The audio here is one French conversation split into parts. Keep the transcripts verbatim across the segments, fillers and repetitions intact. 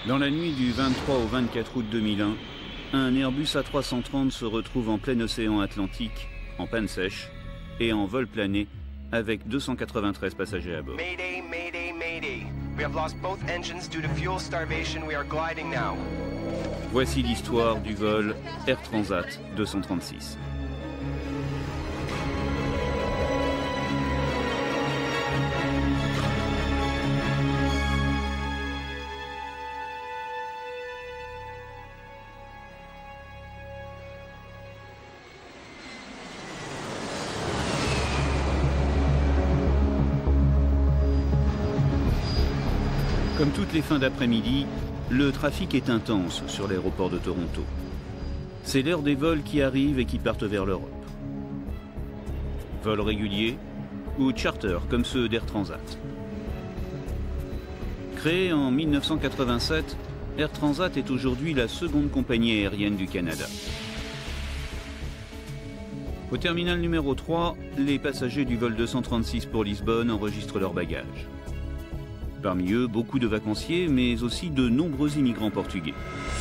Dans la nuit du vingt-trois au vingt-quatre août deux mille un, un Airbus A trois cent trente se retrouve en plein océan Atlantique, en panne sèche et en vol plané avec deux cent quatre-vingt-treize passagers à bord. Mayday, mayday, mayday. We have lost both engines due to fuel starvation. We are gliding now. Voici l'histoire du vol Air Transat deux cent trente-six. Comme toutes les fins d'après-midi, le trafic est intense sur l'aéroport de Toronto. C'est l'heure des vols qui arrivent et qui partent vers l'Europe. Vols réguliers ou charter comme ceux d'Air Transat. Créé en mille neuf cent quatre-vingt-sept, Air Transat est aujourd'hui la seconde compagnie aérienne du Canada. Au terminal numéro trois, les passagers du vol deux cent trente-six pour Lisbonne enregistrent leurs bagages. Parmi eux, beaucoup de vacanciers, mais aussi de nombreux immigrants portugais.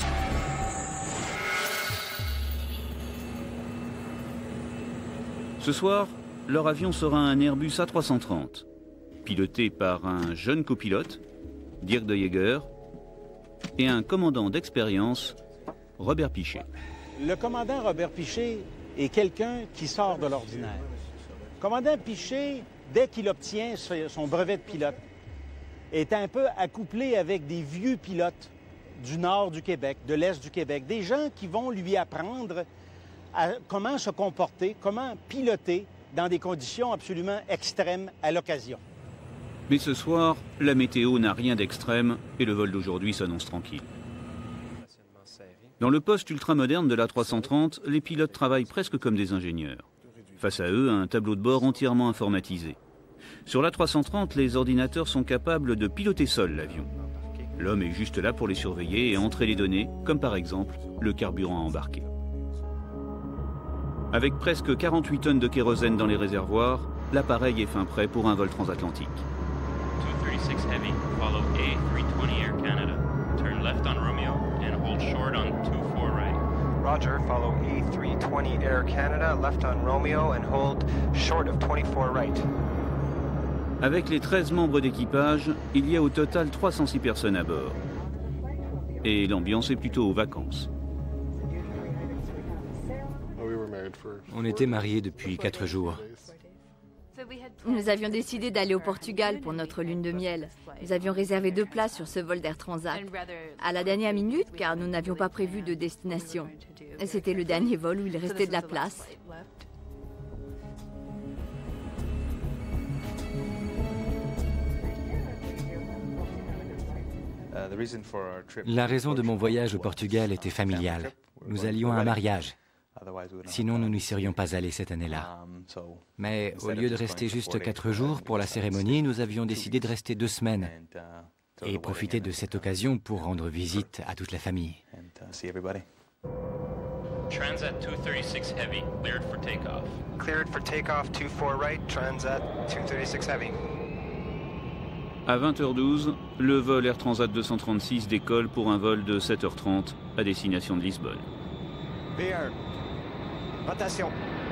Ce soir, leur avion sera un Airbus A trois cent trente, piloté par un jeune copilote, Dirk de Jager, et un commandant d'expérience, Robert Pichet. Le commandant Robert Pichet est quelqu'un qui sort de l'ordinaire. Le commandant Pichet, dès qu'il obtient son brevet de pilote, est un peu accouplé avec des vieux pilotes du nord du Québec, de l'est du Québec, des gens qui vont lui apprendre à comment se comporter, comment piloter dans des conditions absolument extrêmes à l'occasion. Mais ce soir, la météo n'a rien d'extrême et le vol d'aujourd'hui s'annonce tranquille. Dans le poste ultramoderne de l'A trois cent trente, les pilotes travaillent presque comme des ingénieurs. Face à eux, un tableau de bord entièrement informatisé. Sur l'A trois cent trente, les ordinateurs sont capables de piloter seuls l'avion. L'homme est juste là pour les surveiller et entrer les données, comme par exemple le carburant à embarquer. Avec presque quarante-huit tonnes de kérosène dans les réservoirs, l'appareil est fin prêt pour un vol transatlantique. two thirty-six Heavy, follow A three twenty Air Canada. Turn left on Romeo and hold short on two four right. Roger, follow A three twenty Air Canada, left on Romeo and hold short of twenty-four right. Avec les treize membres d'équipage, il y a au total trois cent six personnes à bord. Et l'ambiance est plutôt aux vacances. On était mariés depuis quatre jours. Nous avions décidé d'aller au Portugal pour notre lune de miel. Nous avions réservé deux places sur ce vol d'Air Transat. À la dernière minute, car nous n'avions pas prévu de destination. C'était le dernier vol où il restait de la place. La raison de mon voyage au Portugal était familiale. Nous allions à un mariage. Sinon, nous n'y serions pas allés cette année-là. Mais au lieu de rester juste quatre jours pour la cérémonie, nous avions décidé de rester deux semaines et profiter de cette occasion pour rendre visite à toute la famille. Transat two thirty-six Heavy, cleared for takeoff. Cleared for takeoff, two four right, Transat two thirty-six Heavy. À vingt heures douze, le vol Air Transat deux cent trente-six décolle pour un vol de sept heures trente à destination de Lisbonne. V un. Rotation.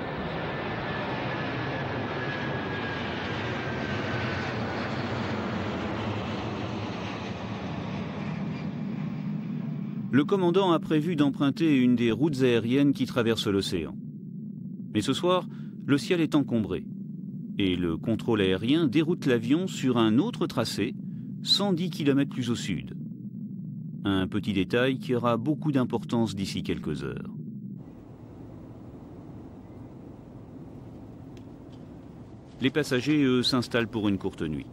Le commandant a prévu d'emprunter une des routes aériennes qui traversent l'océan. Mais ce soir, le ciel est encombré. Et le contrôle aérien déroute l'avion sur un autre tracé, cent dix kilomètres plus au sud. Un petit détail qui aura beaucoup d'importance d'ici quelques heures. Les passagers, eux, s'installent pour une courte nuit.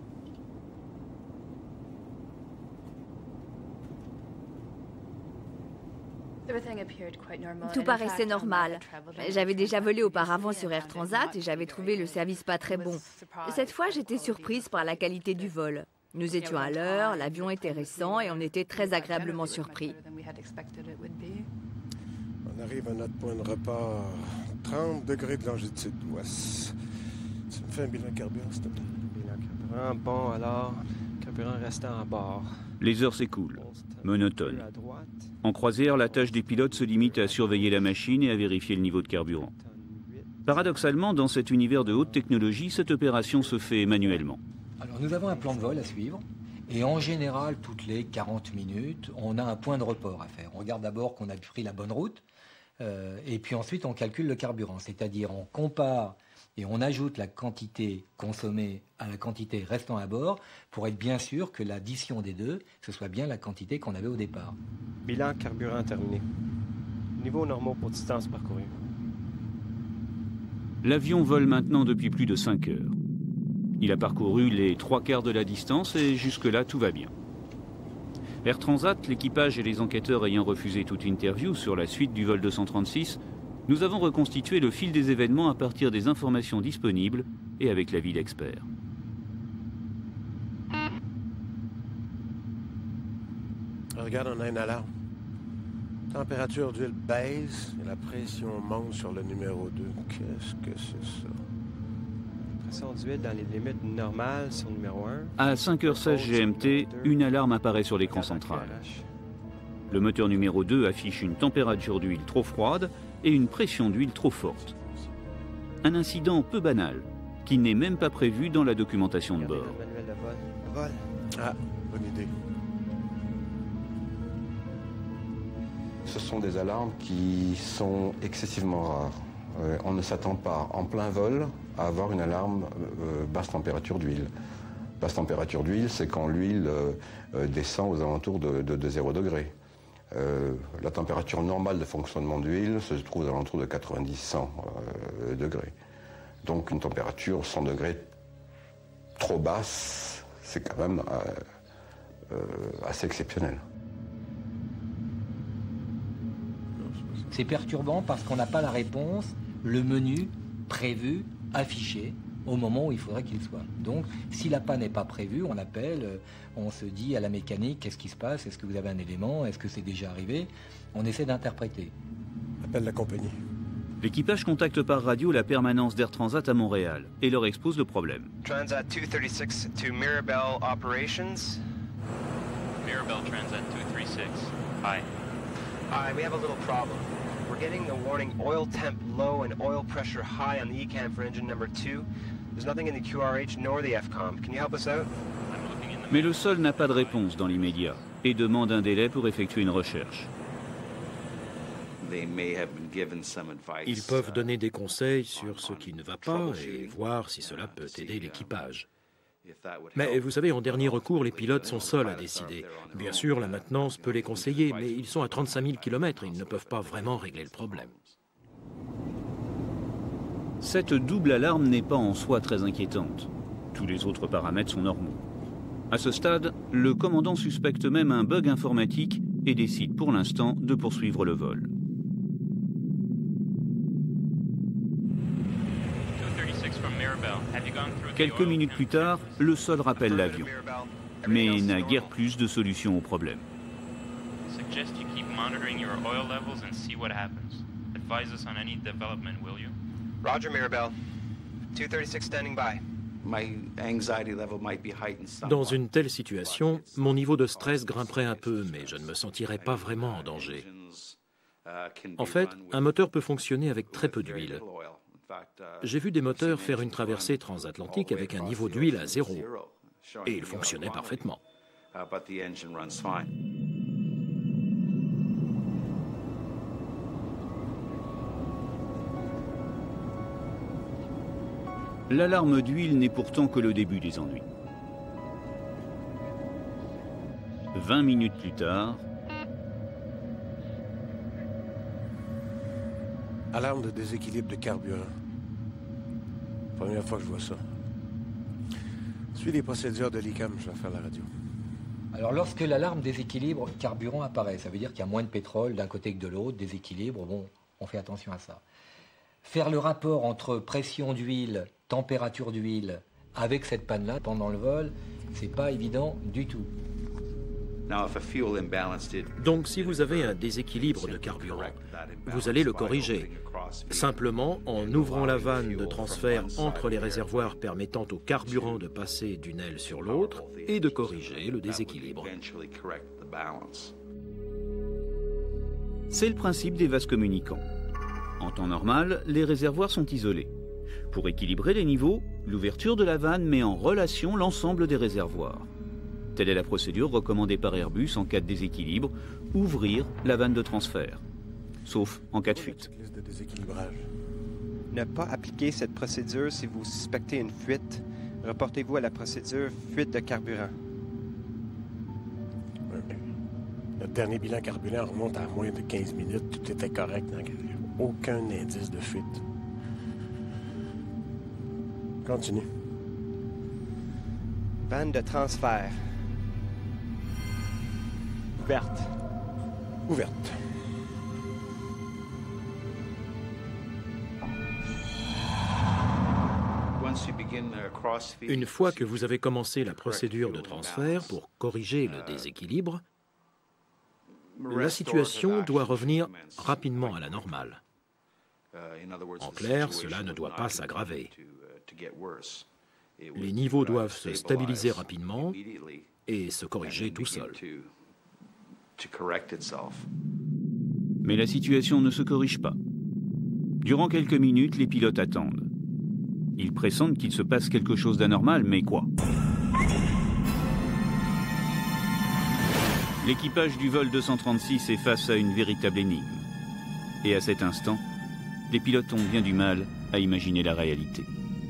Tout paraissait normal. J'avais déjà volé auparavant sur Air Transat et j'avais trouvé le service pas très bon. Cette fois, j'étais surprise par la qualité du vol. Nous étions à l'heure, l'avion était récent et on était très agréablement surpris. On arrive à notre point de report, trente degrés de longitude ouest. Tu me fais un bilan carburant, s'il te plaît? Bilan carburant, bon alors, carburant restant à bord. Les heures s'écoulent. monotone. En croisière, la tâche des pilotes se limite à surveiller la machine et à vérifier le niveau de carburant. Paradoxalement, dans cet univers de haute technologie, cette opération se fait manuellement. Alors nous avons un plan de vol à suivre et en général, toutes les quarante minutes, on a un point de report à faire. On regarde d'abord qu'on a pris la bonne route euh, et puis ensuite on calcule le carburant, c'est-à-dire on compare et on ajoute la quantité consommée à la quantité restant à bord pour être bien sûr que l'addition des deux, ce soit bien la quantité qu'on avait au départ. Bilan carburant terminé. Niveau normaux pour distance parcourue. L'avion vole maintenant depuis plus de cinq heures. Il a parcouru les trois quarts de la distance et jusque-là, tout va bien. Air Transat, l'équipage et les enquêteurs ayant refusé toute interview sur la suite du vol deux cent trente-six, nous avons reconstitué le fil des événements à partir des informations disponibles et avec l'avis d'experts. Regarde, on a une alarme. Température d'huile baisse et la pression monte sur le numéro deux. Qu'est-ce que c'est ça? Pression d'huile dans les limites normales sur le numéro un. À cinq heures seize G M T, une alarme apparaît sur l'écran central. Le moteur numéro deux affiche une température d'huile trop froide et une pression d'huile trop forte. Un incident peu banal, qui n'est même pas prévu dans la documentation de bord. Ah, bonne idée. Ce sont des alarmes qui sont excessivement rares. Euh, on ne s'attend pas en plein vol à avoir une alarme euh, basse température d'huile. Basse température d'huile, c'est quand l'huile euh, euh, descend aux alentours de, de, de zéro degré. Euh, la température normale de fonctionnement d'huile se trouve aux alentours de quatre-vingt-dix à cent euh, degrés. Donc une température cent degrés trop basse, c'est quand même euh, euh, assez exceptionnel. C'est perturbant parce qu'on n'a pas la réponse, le menu prévu, affiché, au moment où il faudrait qu'il soit. Donc, si la panne n'est pas prévue, on appelle, on se dit à la mécanique, qu'est-ce qui se passe? Est-ce que vous avez un élément? Est-ce que c'est déjà arrivé? On essaie d'interpréter. Appelle la compagnie. L'équipage contacte par radio la permanence d'Air Transat à Montréal et leur expose le problème. Transat two thirty-six to Mirabel Operations. Mirabel Transat two thirty-six. Hi. Hi, we have a little problem. We're getting the warning oil temp low and oil pressure high on the E CAM for engine number two. There's nothing in the Q R H nor the F COM. Can you help us out? Mais le sol n'a pas de réponse dans l'immédiat et demande un délai pour effectuer une recherche. Ils peuvent donner des conseils sur ce qui ne va pas et voir si cela peut aider l'équipage. Mais vous savez, en dernier recours, les pilotes sont seuls à décider. Bien sûr, la maintenance peut les conseiller, mais ils sont à trente-cinq mille kilomètres et ils ne peuvent pas vraiment régler le problème. Cette double alarme n'est pas en soi très inquiétante. Tous les autres paramètres sont normaux. À ce stade, le commandant suspecte même un bug informatique et décide pour l'instant de poursuivre le vol. Quelques minutes plus tard, le sol rappelle l'avion, mais n'a guère plus de solution au problème. Roger, Mirabel. two thirty-six standing by. Dans une telle situation, mon niveau de stress grimperait un peu, mais je ne me sentirais pas vraiment en danger. En fait, un moteur peut fonctionner avec très peu d'huile. J'ai vu des moteurs faire une traversée transatlantique avec un niveau d'huile à zéro, et il fonctionnait parfaitement. L'alarme d'huile n'est pourtant que le début des ennuis. Vingt minutes plus tard... Alarme de déséquilibre de carburant. Première fois que je vois ça. Suis les procédures de l'I CAM, je vais faire la radio. Alors lorsque l'alarme déséquilibre carburant apparaît, ça veut dire qu'il y a moins de pétrole d'un côté que de l'autre, déséquilibre, bon, on fait attention à ça. Faire le rapport entre pression d'huile, température d'huile, avec cette panne-là pendant le vol, c'est pas évident du tout. Donc si vous avez un déséquilibre de carburant, vous allez le corriger, simplement en ouvrant la vanne de transfert entre les réservoirs permettant au carburant de passer d'une aile sur l'autre et de corriger le déséquilibre. C'est le principe des vases communicants. En temps normal, les réservoirs sont isolés. Pour équilibrer les niveaux, l'ouverture de la vanne met en relation l'ensemble des réservoirs. Telle est la procédure recommandée par Airbus en cas de déséquilibre, ouvrir la vanne de transfert, sauf en cas de fuite. Ne pas appliquer cette procédure si vous suspectez une fuite. Reportez-vous à la procédure fuite de carburant. Notre dernier bilan carburant remonte à moins de quinze minutes. Tout était correct. Hein? Aucun indice de fuite. Continue. Vanne de transfert. Ouverte. Ouverte. Une fois que vous avez commencé la procédure de transfert pour corriger le déséquilibre, la situation doit revenir rapidement à la normale. En clair, cela ne doit pas s'aggraver. Les niveaux doivent se stabiliser rapidement et se corriger tout seuls. Mais la situation ne se corrige pas. Durant quelques minutes, les pilotes attendent. Ils pressentent qu'il se passe quelque chose d'anormal, mais quoi? L'équipage du vol deux cent trente-six est face à une véritable énigme. Et à cet instant, les pilotes ont bien du mal à imaginer la réalité.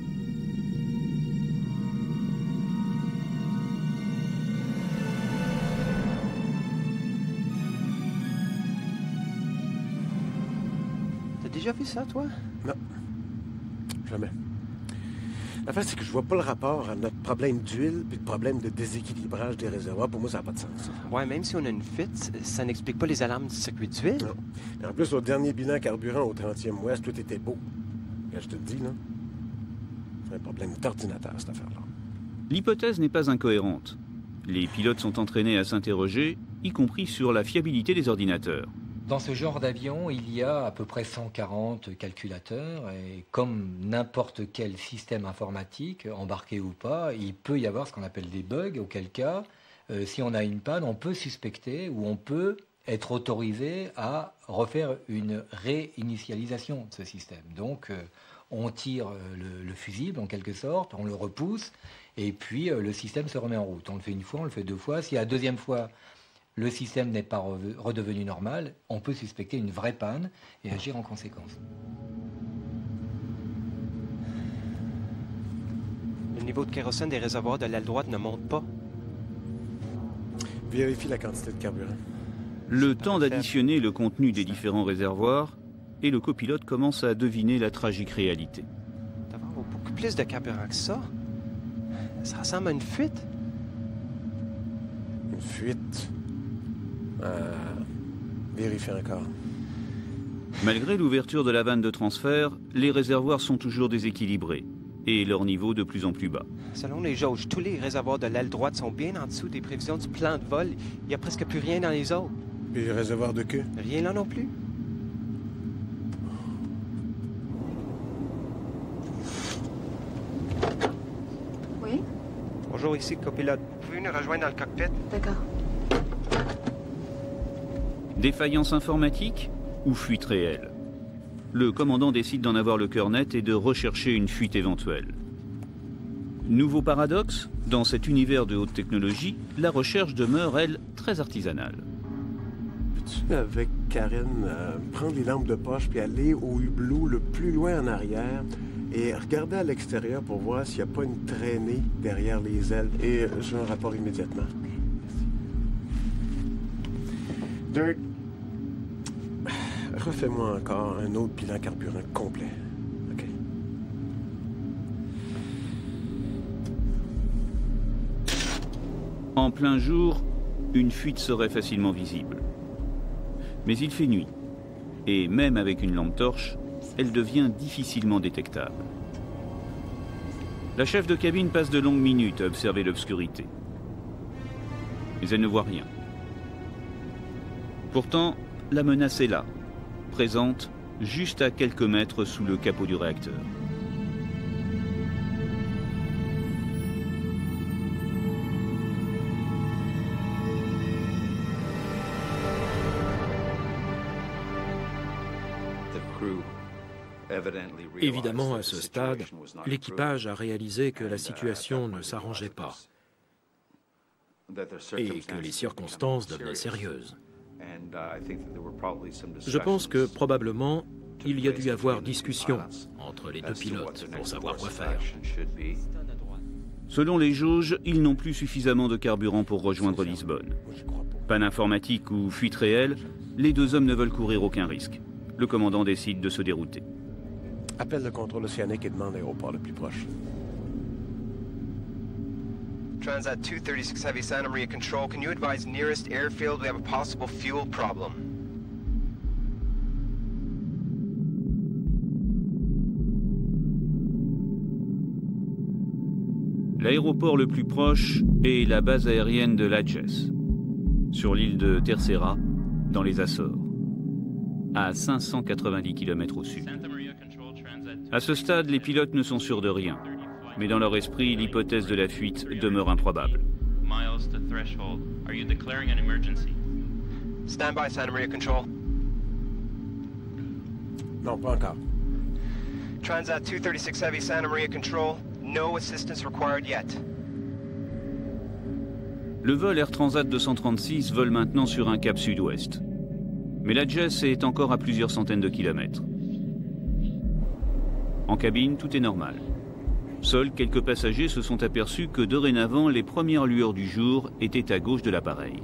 T'as déjà vu ça, toi? Non. Jamais. L'affaire, c'est que je vois pas le rapport à notre problème d'huile et le problème de déséquilibrage des réservoirs. Pour moi, ça n'a pas de sens. Ouais, même si on a une fuite, ça n'explique pas les alarmes du circuit d'huile. Non. Et en plus, au dernier bilan carburant au trentième ouest, tout était beau. Et je te le dis, là, c'est un problème d'ordinateur, cette affaire-là. L'hypothèse n'est pas incohérente. Les pilotes sont entraînés à s'interroger, y compris sur la fiabilité des ordinateurs. Dans ce genre d'avion, il y a à peu près cent quarante calculateurs et comme n'importe quel système informatique, embarqué ou pas, il peut y avoir ce qu'on appelle des bugs, auquel cas, euh, si on a une panne, on peut suspecter ou on peut être autorisé à refaire une réinitialisation de ce système. Donc, euh, on tire le, le fusible en quelque sorte, on le repousse et puis euh, le système se remet en route. On le fait une fois, on le fait deux fois. Si la deuxième fois, le système n'est pas redevenu normal, on peut suspecter une vraie panne et agir en conséquence. Le niveau de kérosène des réservoirs de l'aile droite ne monte pas. Vérifie la quantité de carburant. Le temps d'additionner le contenu des différents réservoirs et le copilote commence à deviner la tragique réalité. D'avoir beaucoup plus de carburant que ça, ça ressemble à une fuite. Une fuite? Euh, vérifie encore. Malgré l'ouverture de la vanne de transfert, les réservoirs sont toujours déséquilibrés et leur niveau de plus en plus bas. Selon les jauges, tous les réservoirs de l'aile droite sont bien en dessous des prévisions du plan de vol. Il n'y a presque plus rien dans les autres. Et les réservoirs de queue? Rien là non plus. Oui? Bonjour, ici le copilote. Vous pouvez nous rejoindre dans le cockpit? D'accord. Défaillance informatique ou fuite réelle? Le commandant décide d'en avoir le cœur net et de rechercher une fuite éventuelle. Nouveau paradoxe, dans cet univers de haute technologie, la recherche demeure, elle, très artisanale. Peux-tu, avec Karen, euh, prendre les lampes de poche puis aller au hublot le plus loin en arrière et regarder à l'extérieur pour voir s'il n'y a pas une traînée derrière les ailes? Et euh, je veux un rapport immédiatement. Dirk, refais-moi encore un autre bilan carburant complet. OK. En plein jour, une fuite serait facilement visible. Mais il fait nuit. Et même avec une lampe torche, elle devient difficilement détectable. La chef de cabine passe de longues minutes à observer l'obscurité. Mais elle ne voit rien. Pourtant, la menace est là, présente juste à quelques mètres sous le capot du réacteur. Évidemment, à ce stade, l'équipage a réalisé que la situation ne s'arrangeait pas et que les circonstances devenaient sérieuses. Je pense que probablement, il y a dû y avoir discussion entre les deux pilotes pour savoir quoi faire. Selon les jauges, ils n'ont plus suffisamment de carburant pour rejoindre Lisbonne. Panne informatique ou fuite réelle, les deux hommes ne veulent courir aucun risque. Le commandant décide de se dérouter. Appelle le contrôle océanique et demande l'aéroport le plus proche. Transat two thirty-six Heavy, Santa Maria Control. Can you advise nearest airfield? We have a possible fuel problem. L'aéroport le plus proche est la base aérienne de Lajes, sur l'île de Terceira, dans les Açores, à cinq cent quatre-vingt-dix kilomètres au sud. À ce stade, les pilotes ne sont sûrs de rien, mais dans leur esprit, l'hypothèse de la fuite demeure improbable. Stand by, Santa Maria Control. Non, pas encore. Transat two thirty-six Heavy, Santa Maria Control. No assistance required yet. Le vol Air Transat deux cent trente-six vole maintenant sur un cap sud-ouest. Mais Lajes est encore à plusieurs centaines de kilomètres. En cabine, tout est normal. Seuls quelques passagers se sont aperçus que dorénavant, les premières lueurs du jour étaient à gauche de l'appareil.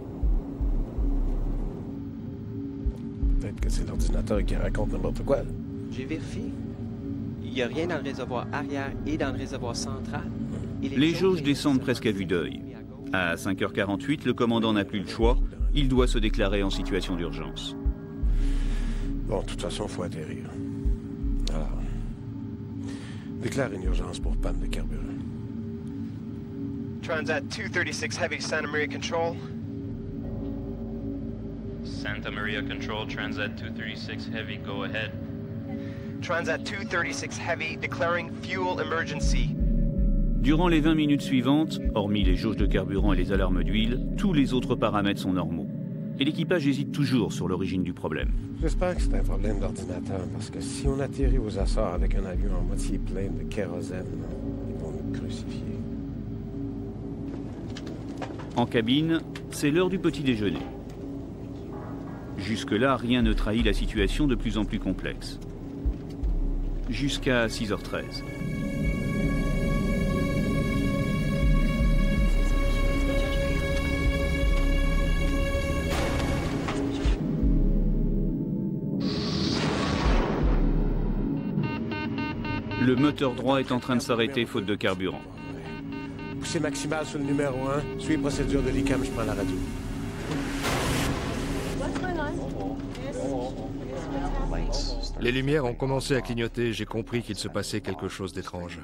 Peut-être que c'est l'ordinateur qui raconte n'importe quoi. J'ai vérifié. Il n'y a rien dans le réservoir arrière et dans le réservoir central. Les jauges descendent presque à vue d'œil. À cinq heures quarante-huit, le commandant n'a plus le choix. Il doit se déclarer en situation d'urgence. Bon, de toute façon, il faut atterrir. Alors, déclare une urgence pour panne de carburant. Transat two thirty-six Heavy, Santa Maria Control. Santa Maria Control, Transat two thirty-six Heavy, go ahead. Transat two thirty-six Heavy, declaring fuel emergency. Durant les vingt minutes suivantes, hormis les jauges de carburant et les alarmes d'huile, tous les autres paramètres sont normaux. Et l'équipage hésite toujours sur l'origine du problème. J'espère que c'est un problème d'ordinateur, parce que si on atterrit aux Açores avec un avion en moitié plein de kérosène, ils vont nous crucifier. En cabine, c'est l'heure du petit déjeuner. Jusque-là, rien ne trahit la situation de plus en plus complexe. Jusqu'à six heures treize. Le moteur droit est en train de s'arrêter faute de carburant. Poussée maximale sur le numéro un. Suis procédure de l'I C A M, je prends la radio. Les lumières ont commencé à clignoter. J'ai compris qu'il se passait quelque chose d'étrange.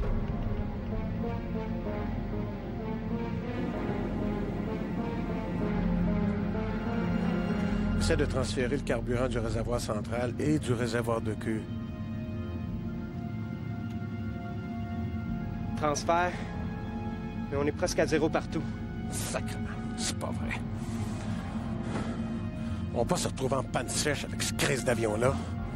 Essaie de transférer le carburant du réservoir central et du réservoir de queue. Transfert. Mais on est presque à zéro partout. Sacrément, c'est pas vrai. On va pas se retrouver en panne sèche avec ce crise d'avion-là.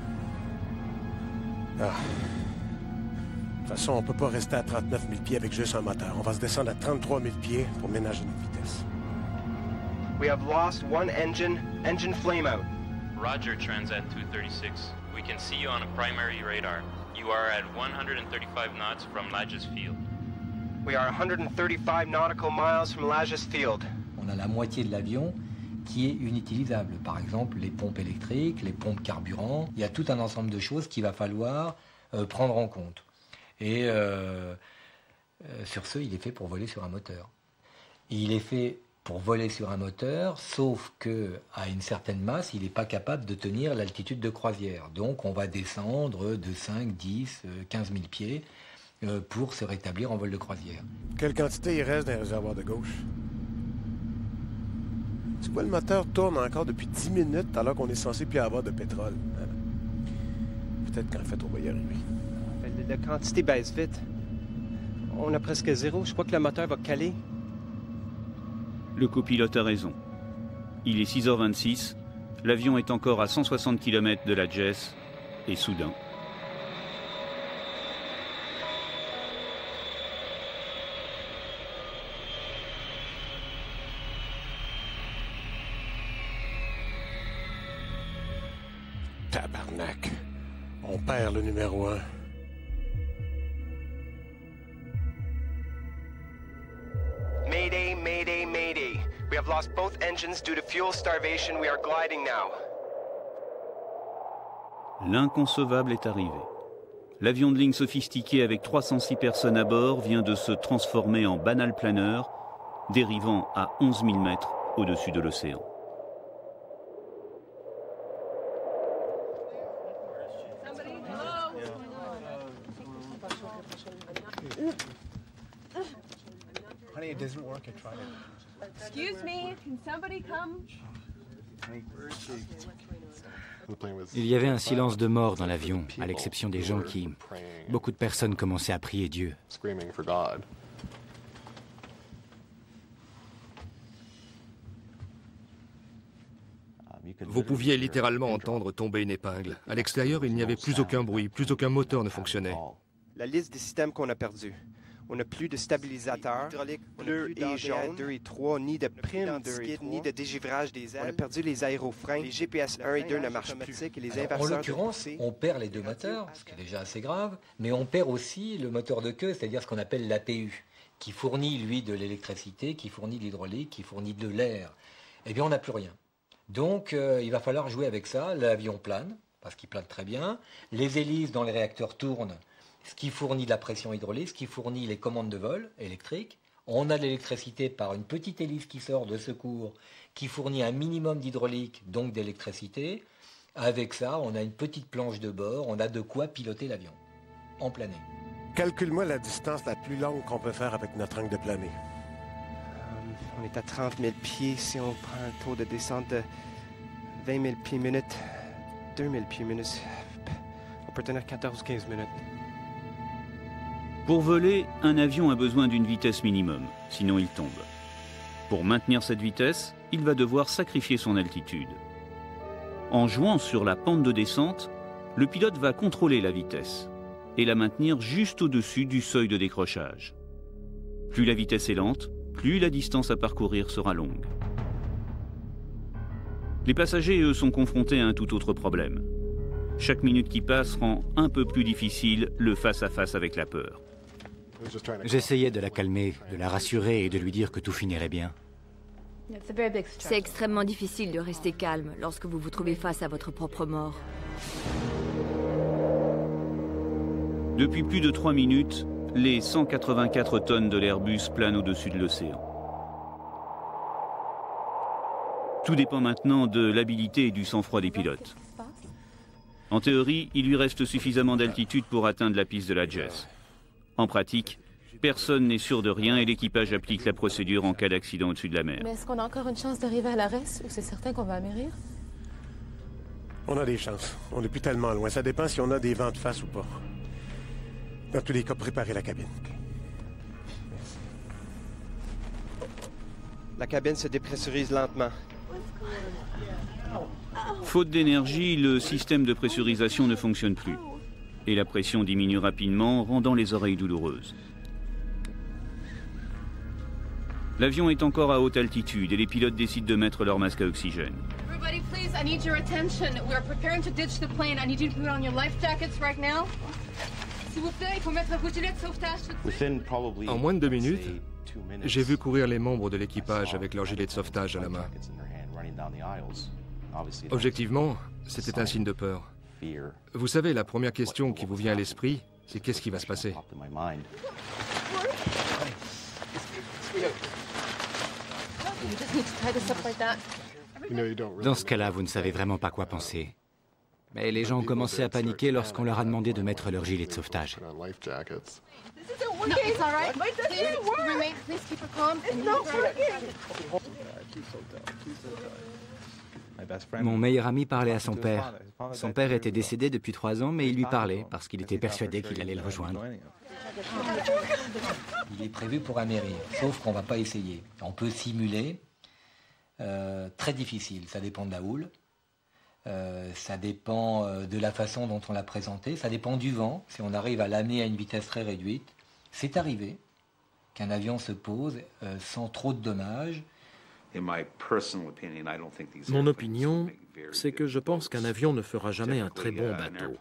Ah. De toute façon, on peut pas rester à trente-neuf mille pieds avec juste un moteur. On va se descendre à trente-trois mille pieds pour ménager notre vitesse. We have lost one engine. Engine flame out. Roger, Transat two thirty-six. We can see you on a primary radar. You are at one hundred thirty-five knots from Lajes Field. We are one hundred thirty-five nautical miles from Lajes Field. On a la moitié de l'avion qui est inutilisable. Par exemple, les pompes électriques, les pompes carburant. Il y a tout un ensemble de choses qu'il va falloir euh, prendre en compte. Et euh, euh, sur ce, il est fait pour voler sur un moteur. Il est fait pour voler sur un moteur, sauf qu'à une certaine masse, il n'est pas capable de tenir l'altitude de croisière. Donc on va descendre de cinq, dix, quinze mille pieds euh, pour se rétablir en vol de croisière. Quelle quantité il reste dans les réservoirs de gauche? C'est quoi, le moteur tourne encore depuis dix minutes alors qu'on est censé plus avoir de pétrole? Peut-être qu'en fait, on va y arriver. La quantité baisse vite. On a presque zéro. Je crois que le moteur va caler. Le copilote a raison. Il est six heures vingt-six, l'avion est encore à cent soixante kilomètres de Lajes Et soudain, tabarnak. On perd le numéro un. Mayday, mayday, mayday. We have lost both engines due to fuel starvation. We are gliding now. L'inconcevable est arrivé. L'avion de ligne sophistiqué avec trois cent six personnes à bord vient de se transformer en banal planeur, dérivant à onze mille mètres au-dessus de l'océan. Excuse me, can somebody come? Il y avait un silence de mort dans l'avion, à l'exception des gens qui... Beaucoup de personnes commençaient à prier Dieu. Vous pouviez littéralement entendre tomber une épingle. À l'extérieur, il n'y avait plus aucun bruit, plus aucun moteur ne fonctionnait. La liste des systèmes qu'on a perdus. On n'a plus de stabilisateur, bleu et jaune, deux et trois, ni de prime de skid, ni de dégivrage des ailes. On a perdu les aérofreins, les G P S un et deux ne marchent plus. Et les Alors, en l'occurrence, on perd les deux moteurs, ce qui est déjà assez grave, mais on perd aussi le moteur de queue, c'est-à-dire ce qu'on appelle l'A P U, qui fournit, lui, de l'électricité, qui fournit de l'hydraulique, qui fournit de l'air. Eh bien, on n'a plus rien. Donc, euh, il va falloir jouer avec ça. L'avion plane, parce qu'il plane très bien. Les hélices dans les réacteurs tournent, ce qui fournit de la pression hydraulique, ce qui fournit les commandes de vol électriques. On a de l'électricité par une petite hélice qui sort de secours, qui fournit un minimum d'hydraulique, donc d'électricité. Avec ça, on a une petite planche de bord, on a de quoi piloter l'avion, en plané. Calcule-moi la distance la plus longue qu'on peut faire avec notre angle de plané. Um, on est à trente mille pieds. Si on prend un taux de descente de vingt mille pieds minute, deux mille pieds minute, on peut tenir quatorze à quinze minutes. Pour voler, un avion a besoin d'une vitesse minimum, sinon il tombe. Pour maintenir cette vitesse, il va devoir sacrifier son altitude. En jouant sur la pente de descente, le pilote va contrôler la vitesse et la maintenir juste au-dessus du seuil de décrochage. Plus la vitesse est lente, plus la distance à parcourir sera longue. Les passagers, eux, sont confrontés à un tout autre problème. Chaque minute qui passe rend un peu plus difficile le face-à-face avec la peur. J'essayais de la calmer, de la rassurer et de lui dire que tout finirait bien. C'est extrêmement difficile de rester calme lorsque vous vous trouvez face à votre propre mort. Depuis plus de trois minutes, les cent quatre-vingt-quatre tonnes de l'Airbus planent au-dessus de l'océan. Tout dépend maintenant de l'habilité et du sang-froid des pilotes. En théorie, il lui reste suffisamment d'altitude pour atteindre la piste de la Jess. En pratique, personne n'est sûr de rien et l'équipage applique la procédure en cas d'accident au-dessus de la mer. Mais est-ce qu'on a encore une chance d'arriver à l'arrêt ou c'est certain qu'on va amérir? On a des chances. On n'est plus tellement loin. Ça dépend si on a des vents de face ou pas. Dans tous les cas, préparez la cabine. La cabine se dépressurise lentement. Faute d'énergie, le système de pressurisation ne fonctionne plus. Et la pression diminue rapidement, rendant les oreilles douloureuses. L'avion est encore à haute altitude et les pilotes décident de mettre leur masque à oxygène. Everybody, please, I need your attention. We are preparing to ditch the plane. I need you to put on your life jackets right now. S'il vous plaît, il faut mettre vos gilets de sauvetage tout de suite. En moins de deux minutes, j'ai vu courir les membres de l'équipage avec leurs gilets de sauvetage à la main. Objectivement, c'était un signe de peur. Vous savez, la première question qui vous vient à l'esprit, c'est qu'est-ce qui va se passer? Dans ce cas-là, vous ne savez vraiment pas quoi penser. Mais les gens ont commencé à paniquer lorsqu'on leur a demandé de mettre leur gilet de sauvetage. Mon meilleur ami parlait à son père. Son père était décédé depuis trois ans, mais il lui parlait parce qu'il était persuadé qu'il allait le rejoindre. Il est prévu pour amérir, sauf qu'on ne va pas essayer. On peut simuler, euh, très difficile, ça dépend de la houle. Euh, ça dépend euh, de la façon dont on l'a présenté, ça dépend du vent, si on arrive à l'amener à une vitesse très réduite. C'est arrivé qu'un avion se pose euh, sans trop de dommages. Mon opinion, c'est que je pense qu'un avion ne fera jamais un très bon bateau.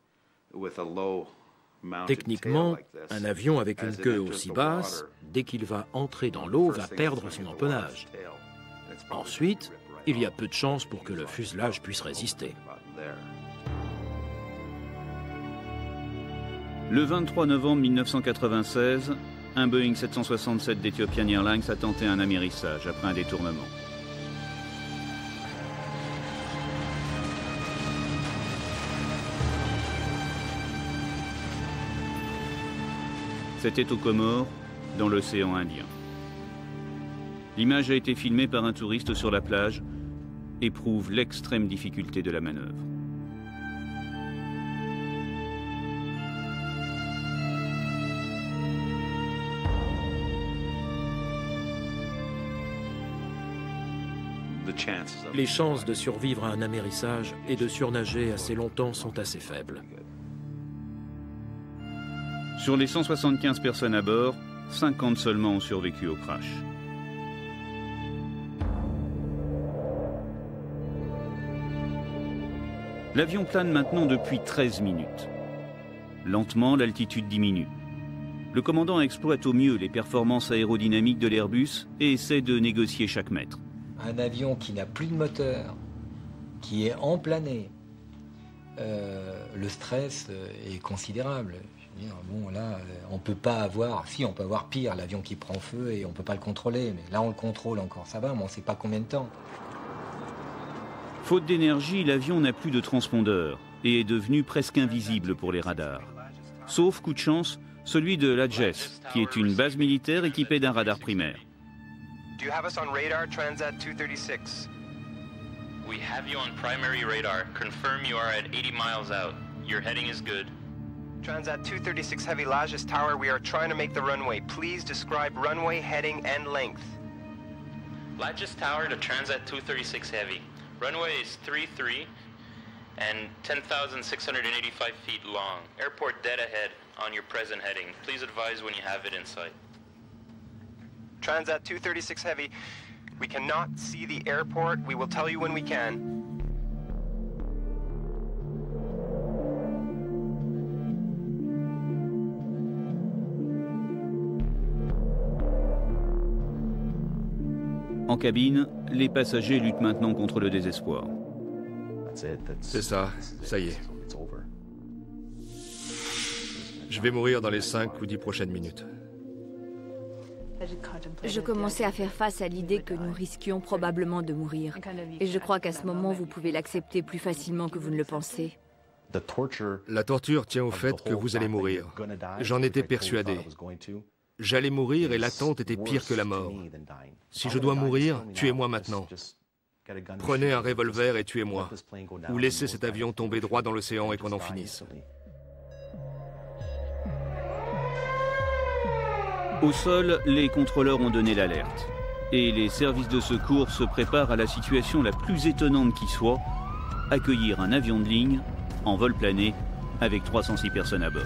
Techniquement, un avion avec une queue aussi basse, dès qu'il va entrer dans l'eau, va perdre son empennage. Ensuite, il y a peu de chances pour que le fuselage puisse résister. Le vingt-trois novembre mille neuf cent quatre-vingt-seize, un Boeing sept cent soixante-sept d'Ethiopian Airlines a tenté un amérissage après un détournement. C'était aux Comores, dans l'océan Indien. L'image a été filmée par un touriste sur la plage et prouve l'extrême difficulté de la manœuvre. Les chances de survivre à un amérissage et de surnager assez longtemps sont assez faibles. Sur les cent soixante-quinze personnes à bord, cinquante seulement ont survécu au crash. L'avion plane maintenant depuis treize minutes. Lentement, l'altitude diminue. Le commandant exploite au mieux les performances aérodynamiques de l'Airbus et essaie de négocier chaque mètre. Un avion qui n'a plus de moteur, qui est emplané, euh, le stress est considérable. Je veux dire, bon, là, on peut pas avoir, si on peut avoir pire, l'avion qui prend feu et on peut pas le contrôler, mais là on le contrôle encore, ça va, mais on sait pas combien de temps. Faute d'énergie, l'avion n'a plus de transpondeur et est devenu presque invisible pour les radars. Sauf, coup de chance, celui de l'A J E S, qui est une base militaire équipée d'un radar primaire. Do you have us on radar, Transat two thirty-six? We have you on primary radar. Confirm you are at eighty miles out. Your heading is good. Transat two thirty-six Heavy, Lajes Tower, we are trying to make the runway. Please describe runway, heading, and length. Lajes Tower to Transat two thirty-six Heavy. Runway is three three and ten thousand six hundred eighty-five feet long. Airport dead ahead on your present heading. Please advise when you have it in sight. Transat two thirty-six Heavy, we cannot see the airport. We will tell you when we can. En cabine, les passagers luttent maintenant contre le désespoir. C'est ça, ça y est. Je vais mourir dans les cinq ou dix prochaines minutes. Je commençais à faire face à l'idée que nous risquions probablement de mourir. Et je crois qu'à ce moment, vous pouvez l'accepter plus facilement que vous ne le pensez. La torture tient au fait que vous allez mourir. J'en étais persuadé. J'allais mourir et l'attente était pire que la mort. Si je dois mourir, tuez-moi maintenant. Prenez un revolver et tuez-moi. Ou laissez cet avion tomber droit dans l'océan et qu'on en finisse. Au sol, les contrôleurs ont donné l'alerte. Et les services de secours se préparent à la situation la plus étonnante qui soit, accueillir un avion de ligne en vol plané avec trois cent six personnes à bord.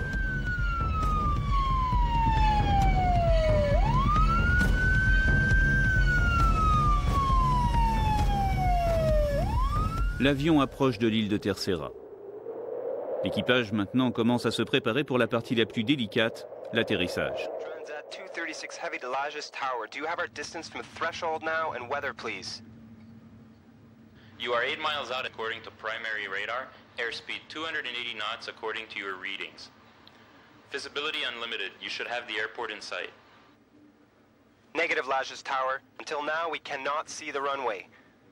L'avion approche de l'île de Terceira. L'équipage maintenant commence à se préparer pour la partie la plus délicate, l'atterrissage. Transat two thirty-six Heavy to Lajes Tower. Do you have our distance from the threshold now and weather, please? You are eight miles out according to primary radar. Airspeed two hundred eighty knots according to your readings. Visibility unlimited. You should have the airport in sight. Negative, Lajes Tower. Until now, we cannot see the runway.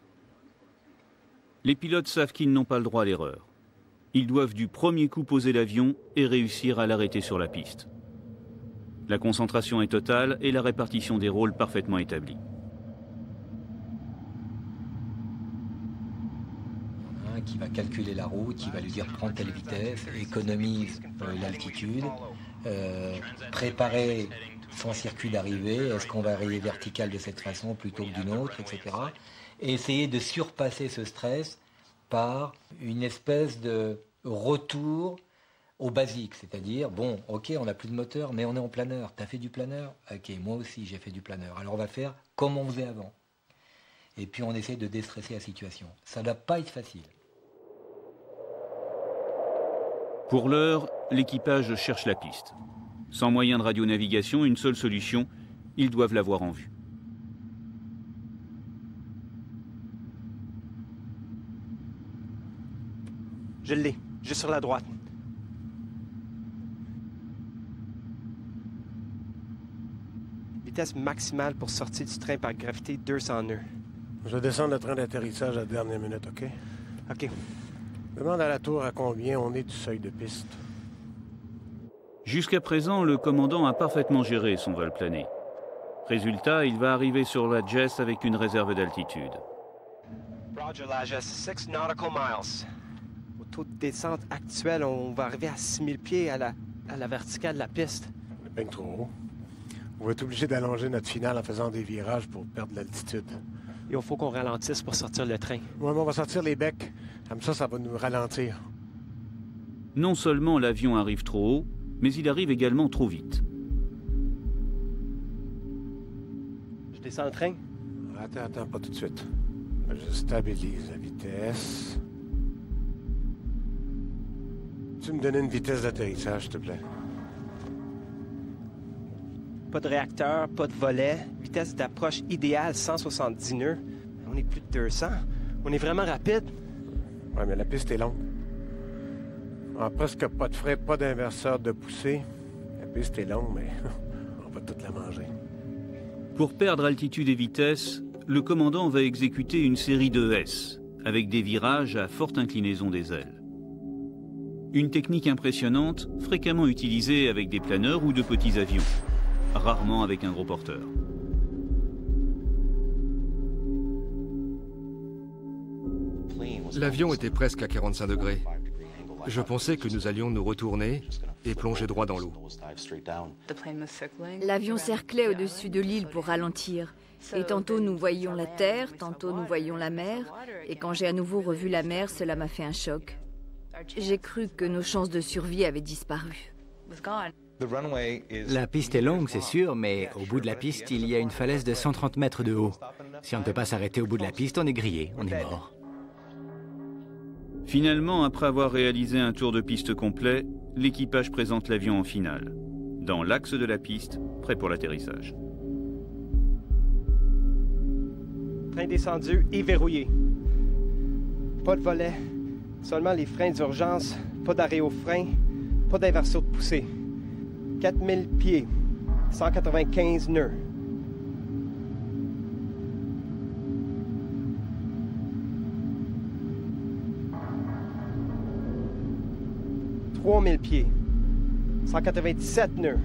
Les pilotes savent qu'ils n'ont pas le droit à l'erreur. Ils doivent du premier coup poser l'avion et réussir à l'arrêter sur la piste. La concentration est totale et la répartition des rôles parfaitement établie. Il y en a un qui va calculer la route, qui va lui dire prends telle vitesse, économise euh, l'altitude, euh, préparer son circuit d'arrivée, est-ce qu'on va arriver vertical de cette façon plutôt que d'une autre, et cetera. Et essayer de surpasser ce stress par une espèce de retour au basique, c'est-à-dire, bon, ok, on n'a plus de moteur, mais on est en planeur. T'as fait du planeur? Ok, moi aussi j'ai fait du planeur. Alors on va faire comme on faisait avant. Et puis on essaie de déstresser la situation. Ça ne doit pas être facile. Pour l'heure, l'équipage cherche la piste. Sans moyen de radionavigation, une seule solution, ils doivent l'avoir en vue. Je l'ai, juste sur la droite. Vitesse maximale pour sortir du train par gravité, deux cents nœuds. Je vais descendre le train d'atterrissage à la dernière minute, OK? OK. Demande à la tour à combien on est du seuil de piste. Jusqu'à présent, le commandant a parfaitement géré son vol plané. Résultat, il va arriver sur la Jess avec une réserve d'altitude. Roger, la Jess, six nautical miles. Au taux de descente actuel, on va arriver à six mille pieds à la, à la verticale de la piste. Bien trop haut. On va être obligé d'allonger notre finale en faisant des virages pour perdre l'altitude. Il faut qu'on ralentisse pour sortir le train. Oui, mais on va sortir les becs. Comme ça, ça va nous ralentir. Non seulement l'avion arrive trop haut, mais il arrive également trop vite. Je descends le train? Attends, attends, pas tout de suite. Je stabilise la vitesse. Tu me donnes une vitesse d'atterrissage, s'il te plaît? Pas de réacteur, pas de volet. Vitesse d'approche idéale, cent soixante-dix nœuds. On est plus de deux cents. On est vraiment rapide. Oui, mais la piste est longue. En presque pas de frais, pas d'inverseur de poussée. La piste est longue, mais on va toute la manger. Pour perdre altitude et vitesse, le commandant va exécuter une série de S, avec des virages à forte inclinaison des ailes. Une technique impressionnante, fréquemment utilisée avec des planeurs ou de petits avions, rarement avec un gros porteur. L'avion était presque à quarante-cinq degrés. Je pensais que nous allions nous retourner et plonger droit dans l'eau. L'avion cerclait au-dessus de l'île pour ralentir. Et tantôt nous voyions la terre, tantôt nous voyions la mer. Et quand j'ai à nouveau revu la mer, cela m'a fait un choc. J'ai cru que nos chances de survie avaient disparu. La piste est longue, c'est sûr, mais au bout de la piste, il y a une falaise de cent trente mètres de haut. Si on ne peut pas s'arrêter au bout de la piste, on est grillé, on est mort. Finalement, après avoir réalisé un tour de piste complet, l'équipage présente l'avion en finale, dans l'axe de la piste, prêt pour l'atterrissage. Train descendu et verrouillé. Pas de volet, seulement les freins d'urgence, pas d'arrêt au frein, pas d'inversion de poussée. quatre mille pieds, cent quatre-vingt-quinze nœuds. trois mille pieds, cent quatre-vingt-dix-sept nœuds.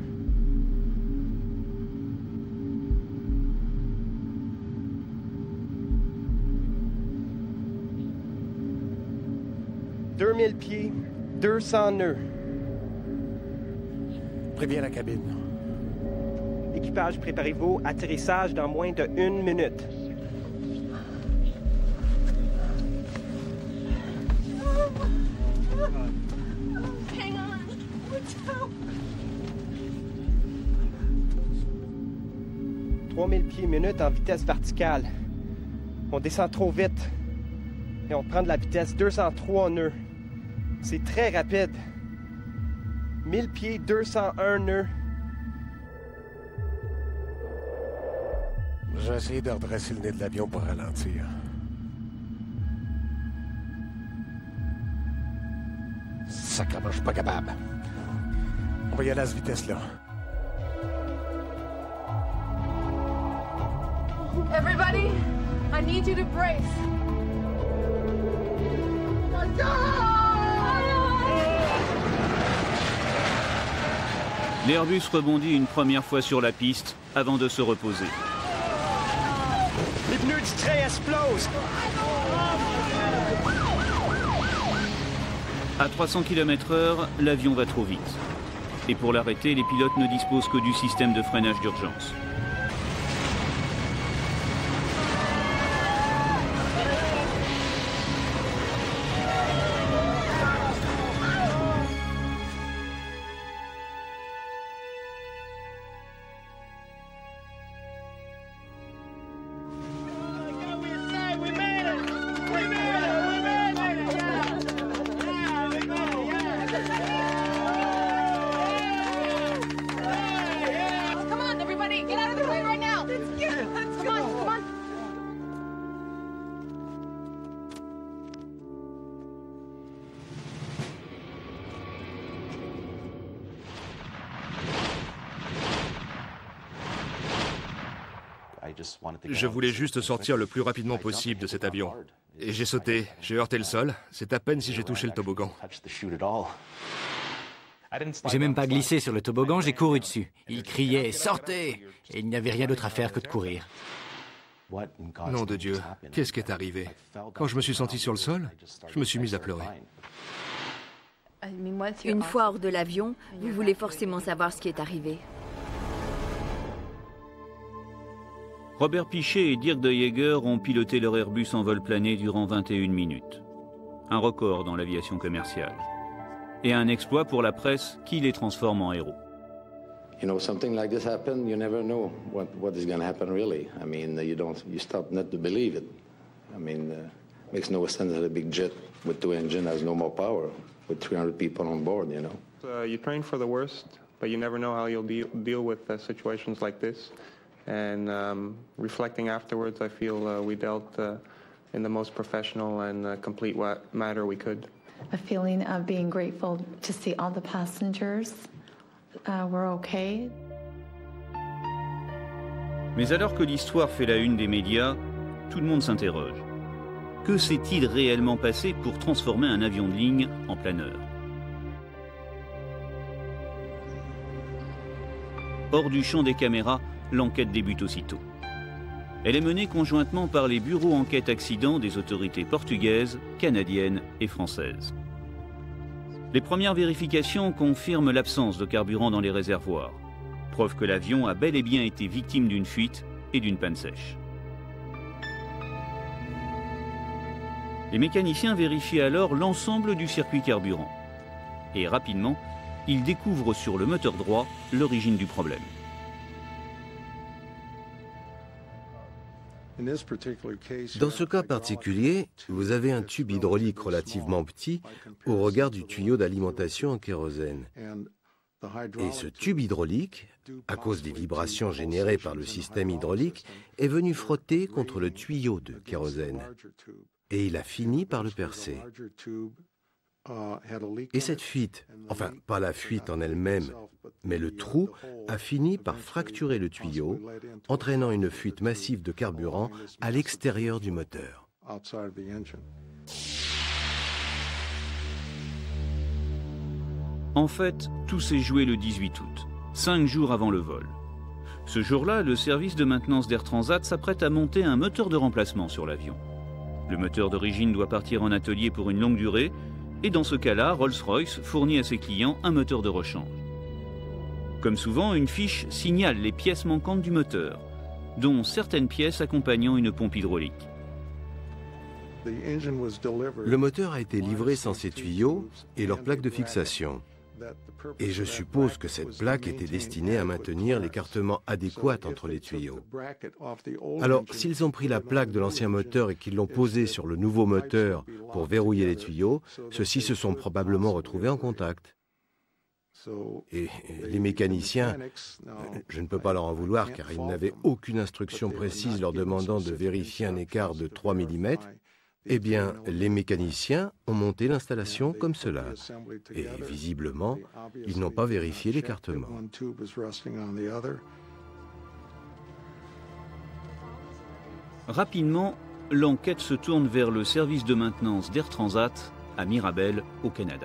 deux mille pieds, deux cents nœuds. Préviens la cabine. Équipage, préparez-vous. Atterrissage dans moins de une minute. Hang on. Watch out. trois mille pieds minute en vitesse verticale. On descend trop vite. Et on prend de la vitesse deux cent trois nœuds. C'est très rapide. mille pieds, deux cent un nœuds. Je vais essayer de redresser le nez de l'avion pour ralentir. Sacrément, je suis pas capable. On va y aller à cette vitesse-là. Everybody, I need you to brace. L'Airbus rebondit une première fois sur la piste avant de se reposer. Les pneus du train explosent. À trois cents kilomètres heure, l'avion va trop vite. Et pour l'arrêter, les pilotes ne disposent que du système de freinage d'urgence. Je voulais juste sortir le plus rapidement possible de cet avion. Et j'ai sauté, j'ai heurté le sol. C'est à peine si j'ai touché le toboggan. J'ai même pas glissé sur le toboggan, j'ai couru dessus. Il criait « Sortez !» et il n'y avait rien d'autre à faire que de courir. Nom de Dieu, qu'est-ce qui est arrivé? Quand je me suis senti sur le sol, je me suis mis à pleurer. Une fois hors de l'avion, vous voulez forcément savoir ce qui est arrivé. Robert Piché et Dirk de Jager ont piloté leur Airbus en vol plané durant vingt et une minutes. Un record dans l'aviation commerciale. Et un exploit pour la presse qui les transforme en héros. You know, something like this happen, you never know what, what is going to happen really. I mean, you don't, you start not to believe it. I mean, uh, makes no sense that a big jet with two engines has no more power with three hundred people on board, you know. Uh, you train for the worst, but you never know how you'll be, deal with uh, situations like this. And um, reflecting afterwards, I feel uh, we dealt uh, in the most professional and uh, complete manner we could. A feeling of being grateful to see all the passengers. Uh, we're okay. Mais alors que l'histoire fait la une des médias, tout le monde s'interroge. Que s'est-il réellement passé pour transformer un avion de ligne en planeur? Hors du champ des caméras, l'enquête débute aussitôt. Elle est menée conjointement par les bureaux enquête accident des autorités portugaises, canadiennes et françaises. Les premières vérifications confirment l'absence de carburant dans les réservoirs, preuve que l'avion a bel et bien été victime d'une fuite et d'une panne sèche. Les mécaniciens vérifient alors l'ensemble du circuit carburant. Et rapidement, ils découvrent sur le moteur droit l'origine du problème. Dans ce cas particulier, vous avez un tube hydraulique relativement petit au regard du tuyau d'alimentation en kérosène. Et ce tube hydraulique, à cause des vibrations générées par le système hydraulique, est venu frotter contre le tuyau de kérosène. Et il a fini par le percer. Et cette fuite, enfin pas la fuite en elle-même, mais le trou a fini par fracturer le tuyau, entraînant une fuite massive de carburant à l'extérieur du moteur. En fait, tout s'est joué le dix-huit août, cinq jours avant le vol. Ce jour-là, le service de maintenance d'Air Transat s'apprête à monter un moteur de remplacement sur l'avion. Le moteur d'origine doit partir en atelier pour une longue durée, et dans ce cas-là, Rolls-Royce fournit à ses clients un moteur de rechange. Comme souvent, une fiche signale les pièces manquantes du moteur, dont certaines pièces accompagnant une pompe hydraulique. Le moteur a été livré sans ses tuyaux et leur plaque de fixation. Et je suppose que cette plaque était destinée à maintenir l'écartement adéquat entre les tuyaux. Alors, s'ils ont pris la plaque de l'ancien moteur et qu'ils l'ont posée sur le nouveau moteur pour verrouiller les tuyaux, ceux-ci se sont probablement retrouvés en contact. Et les mécaniciens, je ne peux pas leur en vouloir car ils n'avaient aucune instruction précise leur demandant de vérifier un écart de trois millimètres, eh bien, les mécaniciens ont monté l'installation comme cela. Et visiblement, ils n'ont pas vérifié l'écartement. Rapidement, l'enquête se tourne vers le service de maintenance d'Air Transat à Mirabel, au Canada.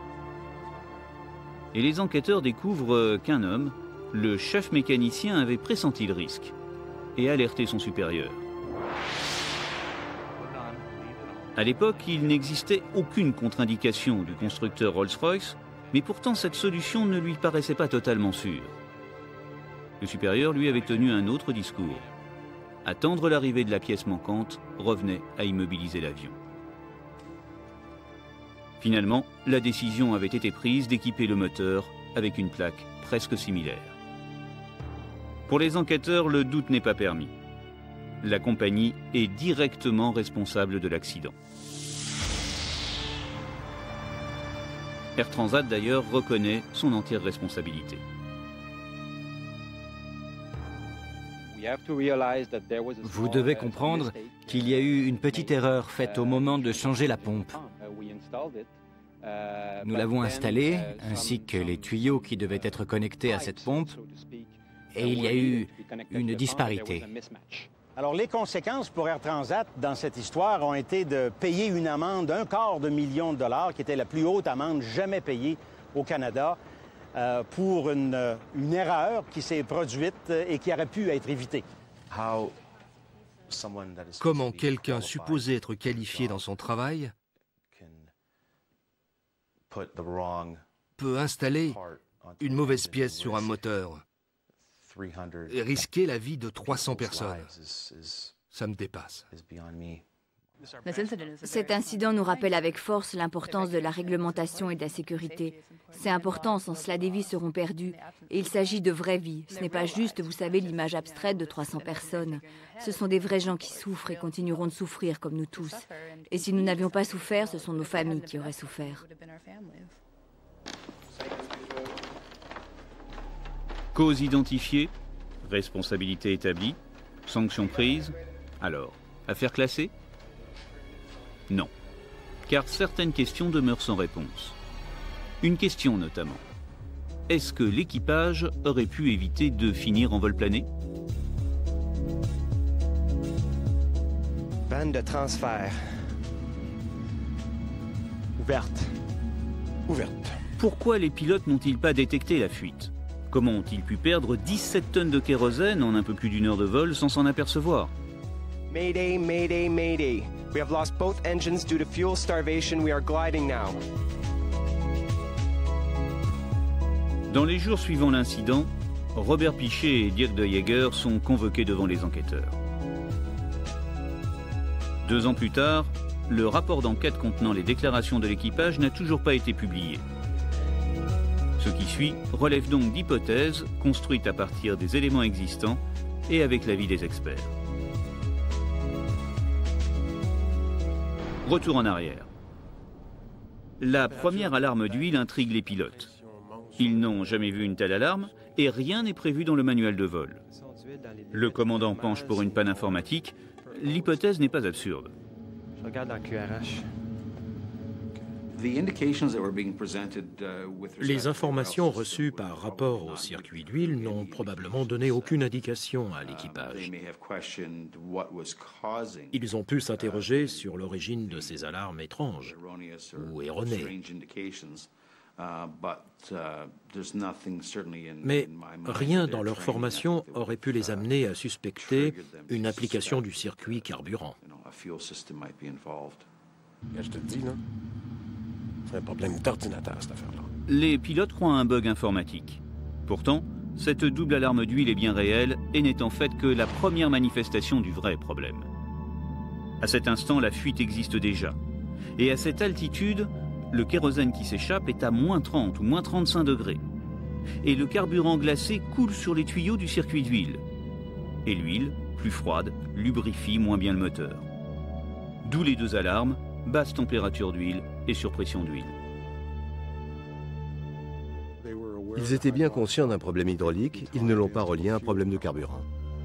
Et les enquêteurs découvrent qu'un homme, le chef mécanicien, avait pressenti le risque et alerté son supérieur. À l'époque, il n'existait aucune contre-indication du constructeur Rolls-Royce, mais pourtant cette solution ne lui paraissait pas totalement sûre. Le supérieur lui avait tenu un autre discours. Attendre l'arrivée de la pièce manquante revenait à immobiliser l'avion. Finalement, la décision avait été prise d'équiper le moteur avec une plaque presque similaire. Pour les enquêteurs, le doute n'est pas permis. La compagnie est directement responsable de l'accident. Air Transat d'ailleurs reconnaît son entière responsabilité. Vous devez comprendre qu'il y a eu une petite erreur faite au moment de changer la pompe. Nous l'avons installée, ainsi que les tuyaux qui devaient être connectés à cette pompe. et il y a eu une disparité. Alors, les conséquences pour Air Transat dans cette histoire ont été de payer une amende d'un quart de million de dollars, qui était la plus haute amende jamais payée au Canada, euh, pour une, une erreur qui s'est produite et qui aurait pu être évitée. Comment quelqu'un supposé être qualifié dans son travail peut installer une mauvaise pièce sur un moteur et risquer la vie de trois cents personnes. Ça me dépasse. Cet incident nous rappelle avec force l'importance de la réglementation et de la sécurité. C'est important, sans cela des vies seront perdues. Et il s'agit de vraies vies. Ce n'est pas juste, vous savez, l'image abstraite de trois cents personnes. Ce sont des vrais gens qui souffrent et continueront de souffrir comme nous tous. Et si nous n'avions pas souffert, ce sont nos familles qui auraient souffert. Cause identifiée, responsabilité établie, sanctions prises. Alors, affaire classée? Non, car certaines questions demeurent sans réponse. Une question notamment. Est-ce que l'équipage aurait pu éviter de finir en vol plané? Bande de transfert. Ouverte. Ouverte. Pourquoi les pilotes n'ont-ils pas détecté la fuite? Comment ont-ils pu perdre dix-sept tonnes de kérosène en un peu plus d'une heure de vol sans s'en apercevoir? Mayday, mayday, mayday. We have lost both engines due to fuel starvation. We are gliding now. Dans les jours suivant l'incident, Robert Piché et Dirk de Jager sont convoqués devant les enquêteurs. Deux ans plus tard, le rapport d'enquête contenant les déclarations de l'équipage n'a toujours pas été publié. Ce qui suit relève donc d'hypothèses construites à partir des éléments existants et avec l'avis des experts. Retour en arrière. La première alarme d'huile intrigue les pilotes. Ils n'ont jamais vu une telle alarme et rien n'est prévu dans le manuel de vol. Le commandant penche pour une panne informatique. L'hypothèse n'est pas absurde. Je regarde dans le Q R H. Les informations reçues par rapport au circuit d'huile n'ont probablement donné aucune indication à l'équipage. Ils ont pu s'interroger sur l'origine de ces alarmes étranges ou erronées. Mais rien dans leur formation aurait pu les amener à suspecter une implication du circuit carburant. Je te le dis, là. C'est un problème d'ordinateur, cette affaire-là. Les pilotes croient à un bug informatique. Pourtant, cette double alarme d'huile est bien réelle et n'est en fait que la première manifestation du vrai problème. À cet instant, la fuite existe déjà. Et à cette altitude, le kérosène qui s'échappe est à moins trente ou moins trente-cinq degrés. Et le carburant glacé coule sur les tuyaux du circuit d'huile. Et l'huile, plus froide, lubrifie moins bien le moteur. D'où les deux alarmes, basse température d'huile et surpression d'huile. Ils étaient bien conscients d'un problème hydraulique, ils ne l'ont pas relié à un problème de carburant.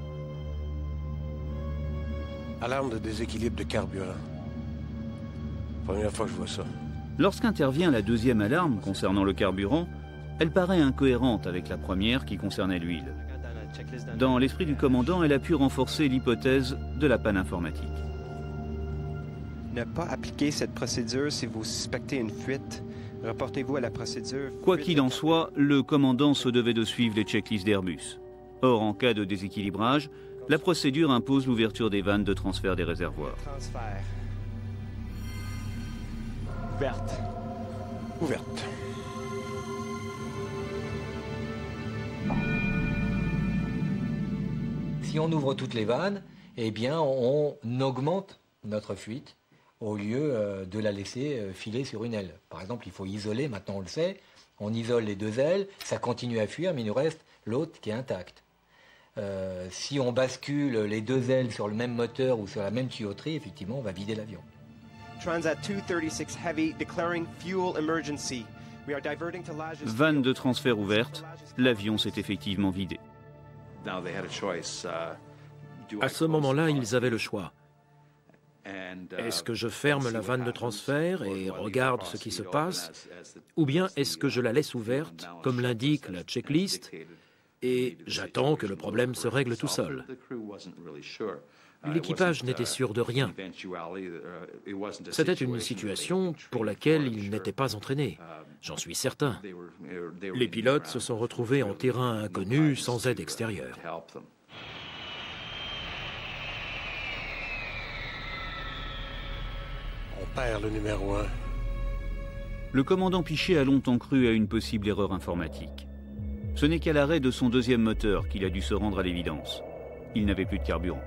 Alarme de déséquilibre de carburant. Première fois que je vois ça. Lorsqu'intervient la deuxième alarme concernant le carburant, elle paraît incohérente avec la première qui concernait l'huile. Dans l'esprit du commandant, elle a pu renforcer l'hypothèse de la panne informatique. Ne pas appliquer cette procédure si vous suspectez une fuite. Reportez-vous à la procédure. Quoi qu'il en soit, le commandant se devait de suivre les checklists d'Airbus. Or, en cas de déséquilibrage, la procédure impose l'ouverture des vannes de transfert des réservoirs. Transfert. Ouverte. Ouverte. Si on ouvre toutes les vannes, eh bien, on augmente notre fuite au lieu de la laisser filer sur une aile. Par exemple, il faut isoler, maintenant on le sait, on isole les deux ailes, ça continue à fuir, mais il nous reste l'autre qui est intact. Euh, si on bascule les deux ailes sur le même moteur ou sur la même tuyauterie, effectivement, on va vider l'avion. Transat two thirty-six Heavy declaring fuel emergency. We are diverting to Lajes. Vanne de transfert ouverte, l'avion s'est effectivement vidé. À ce moment-là, ils avaient le choix. Est-ce que je ferme la vanne de transfert et regarde ce qui se passe, ou bien est-ce que je la laisse ouverte, comme l'indique la checklist, et j'attends que le problème se règle tout seul. L'équipage n'était sûr de rien. C'était une situation pour laquelle il n'était pas entraîné, j'en suis certain. Les pilotes se sont retrouvés en terrain inconnu, sans aide extérieure. On perd le numéro un. Le commandant Piché a longtemps cru à une possible erreur informatique. Ce n'est qu'à l'arrêt de son deuxième moteur qu'il a dû se rendre à l'évidence. Il n'avait plus de carburant.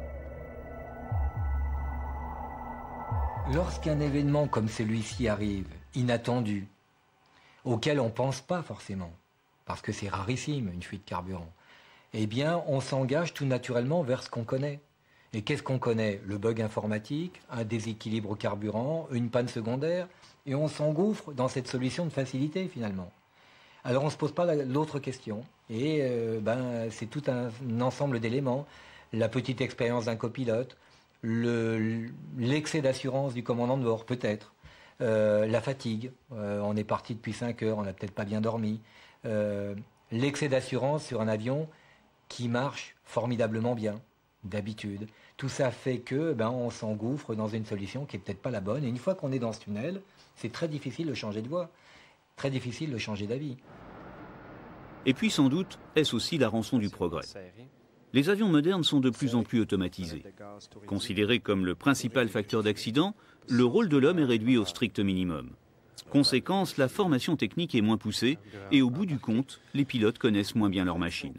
Lorsqu'un événement comme celui-ci arrive, inattendu, auquel on ne pense pas forcément, parce que c'est rarissime une fuite de carburant, eh bien on s'engage tout naturellement vers ce qu'on connaît. Et qu'est-ce qu'on connaît? Le bug informatique, un déséquilibre au carburant, une panne secondaire, et on s'engouffre dans cette solution de facilité finalement. Alors on ne se pose pas l'autre question, et euh, ben, c'est tout un, un ensemble d'éléments, la petite expérience d'un copilote, Le, l'excès d'assurance du commandant de bord, peut-être. Euh, la fatigue. Euh, on est parti depuis cinq heures, on n'a peut-être pas bien dormi. Euh, l'excès d'assurance sur un avion qui marche formidablement bien, d'habitude. Tout ça fait que ben, on s'engouffre dans une solution qui n'est peut-être pas la bonne. Et une fois qu'on est dans ce tunnel, c'est très difficile de changer de voie, très difficile de changer d'avis. Et puis sans doute, est-ce aussi la rançon du progrès. Les avions modernes sont de plus en plus automatisés. Considérés comme le principal facteur d'accident, le rôle de l'homme est réduit au strict minimum. Conséquence, la formation technique est moins poussée et au bout du compte, les pilotes connaissent moins bien leur machine.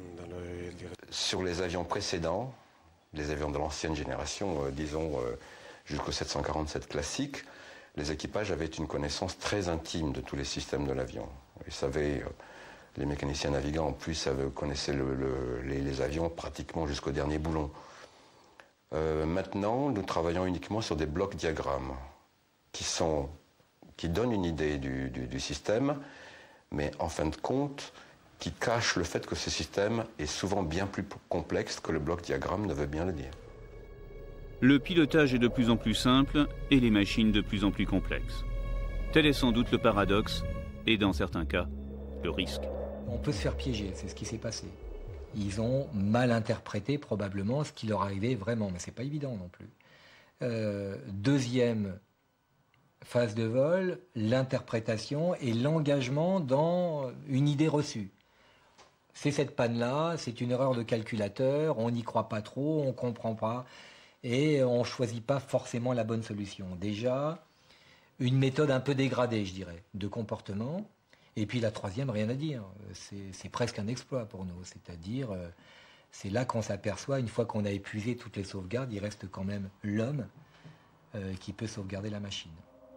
Sur les avions précédents, les avions de l'ancienne génération, euh, disons euh, jusqu'au sept cent quarante-sept classique, les équipages avaient une connaissance très intime de tous les systèmes de l'avion. Ils savaient... Euh, Les mécaniciens navigants, en plus, connaissaient le, le, les, les avions pratiquement jusqu'au dernier boulon. Euh, maintenant, nous travaillons uniquement sur des blocs diagrammes qui, sont, qui donnent une idée du, du, du système, mais en fin de compte, qui cachent le fait que ce système est souvent bien plus complexe que le bloc diagramme ne veut bien le dire. Le pilotage est de plus en plus simple et les machines de plus en plus complexes. Tel est sans doute le paradoxe et, dans certains cas, le risque. On peut se faire piéger, c'est ce qui s'est passé. Ils ont mal interprété probablement ce qui leur arrivait vraiment, mais c'est pas évident non plus. Euh, deuxième phase de vol, l'interprétation et l'engagement dans une idée reçue. C'est cette panne-là, c'est une erreur de calculateur, on n'y croit pas trop, on comprend pas, et on choisit pas forcément la bonne solution. Déjà, une méthode un peu dégradée, je dirais, de comportement. Et puis la troisième, rien à dire, c'est presque un exploit pour nous, c'est-à-dire euh, c'est là qu'on s'aperçoit, une fois qu'on a épuisé toutes les sauvegardes, il reste quand même l'homme euh, qui peut sauvegarder la machine.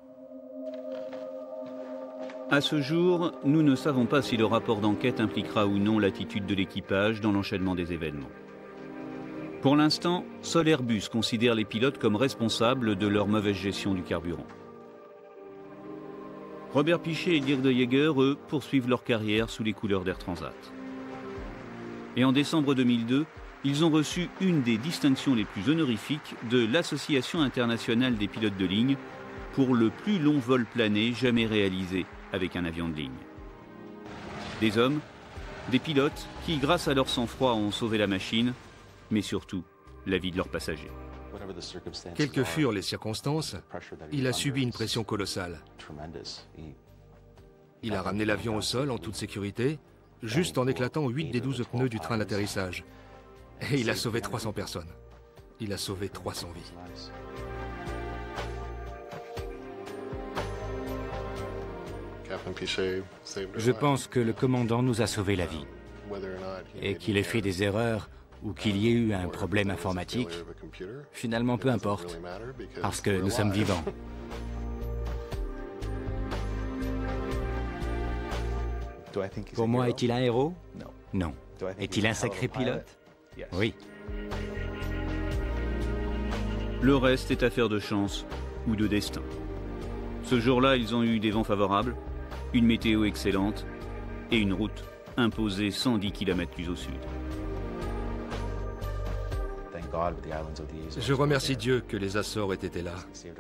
À ce jour, nous ne savons pas si le rapport d'enquête impliquera ou non l'attitude de l'équipage dans l'enchaînement des événements. Pour l'instant, seul Airbus considère les pilotes comme responsables de leur mauvaise gestion du carburant. Robert Piché et Dirk de Jager, eux, poursuivent leur carrière sous les couleurs d'Air Transat. Et en décembre deux mille deux, ils ont reçu une des distinctions les plus honorifiques de l'Association internationale des pilotes de ligne pour le plus long vol plané jamais réalisé avec un avion de ligne. Des hommes, des pilotes qui, grâce à leur sang-froid, ont sauvé la machine, mais surtout la vie de leurs passagers. Quelles que furent les circonstances, il a subi une pression colossale. Il a ramené l'avion au sol en toute sécurité, juste en éclatant huit des douze pneus du train d'atterrissage. Et il a sauvé trois cents personnes. Il a sauvé trois cents vies. Je pense que le commandant nous a sauvé la vie. Et qu'il ait fait des erreurs ou qu'il y ait eu un problème informatique, finalement peu importe, parce que nous sommes vivants. Pour moi, est-il un héros? Non. Est-il un sacré pilote? Oui. Le reste est affaire de chance ou de destin. Ce jour-là, ils ont eu des vents favorables, une météo excellente et une route imposée cent dix kilomètres plus au sud. Je remercie Dieu que les Açores aient été là.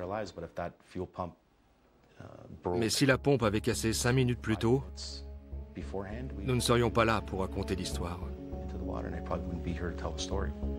Mais si la pompe avait cassé cinq minutes plus tôt, nous ne serions pas là pour raconter l'histoire. into the water, and I probably wouldn't be here to tell the story.